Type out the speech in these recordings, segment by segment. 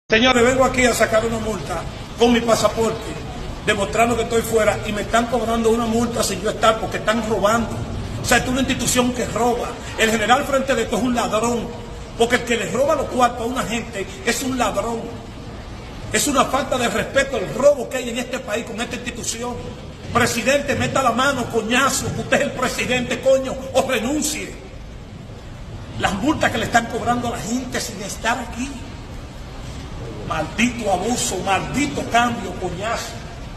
Señores, vengo aquí a sacar una multa con mi pasaporte, demostrando que estoy fuera y me están cobrando una multa sin yo estar porque están robando. O sea, es una institución que roba. El general frente de esto es un ladrón, porque el que le roba los cuartos a una gente es un ladrón. Es una falta de respeto el robo que hay en este país con esta institución. Presidente, meta la mano, coñazo, usted es el presidente, coño, o renuncie. Las multas que le están cobrando a la gente sin estar aquí. Maldito abuso, maldito cambio, coñazo.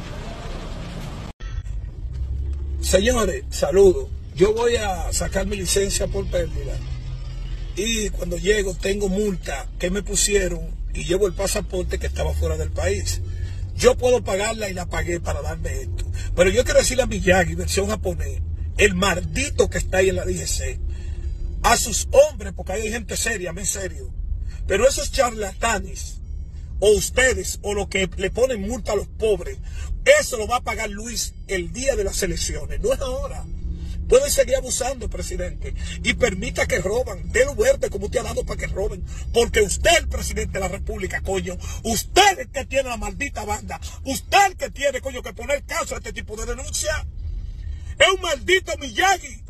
Señores, saludos. Yo voy a sacar mi licencia por pérdida. Y cuando llego tengo multa que me pusieron y llevo el pasaporte que estaba fuera del país. Yo puedo pagarla y la pagué para darme esto. Pero yo quiero decirle a Miyagi, versión japonés, el maldito que está ahí en la DGC, a sus hombres, porque ahí hay gente seria, en serio. Pero esos charlatanes, o ustedes, o los que le ponen multa a los pobres, eso lo va a pagar Luis el día de las elecciones, no es ahora. Pueden seguir abusando, presidente, y permita que roban, délo verde como usted ha dado para que roben, porque usted es el presidente de la república, coño, usted es el que tiene la maldita banda, usted es el que tiene, coño, que poner caso a este tipo de denuncia. Es un maldito Miyagi.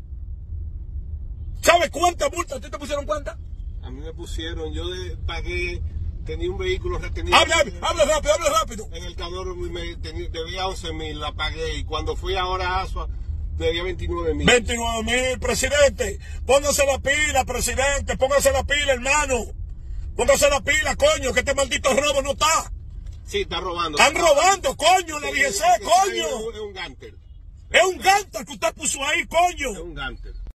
¿Sabe cuántas multas? ¿A ti te pusieron cuántas? A mí me pusieron, yo pagué. Tenía un vehículo retenido. Habla rápido. En el Cadoro debía 11,000, la pagué. Y cuando fui ahora a Asua, debía 29,000. 29,000, presidente. Póngase la pila, presidente. Póngase la pila, hermano. Póngase la pila, coño, que este maldito robo no está. Sí, está robando. Están robando, coño, la DGC, coño. Es un gánter. Es un gánter que usted puso ahí, coño. Es un gánter.